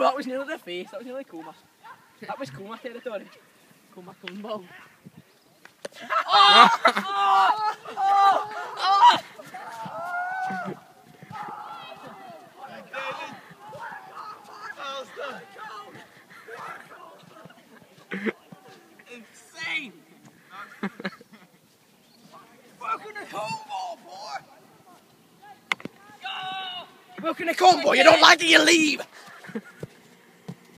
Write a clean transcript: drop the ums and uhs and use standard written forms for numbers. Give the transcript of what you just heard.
that was nearly the face. That was nearly Comas. That was Comas territory. Comas combo. Oh! Oh! Oh! Oh! Insane! Welcome to combo, boy! Welcome to combo, you don't like it, you leave!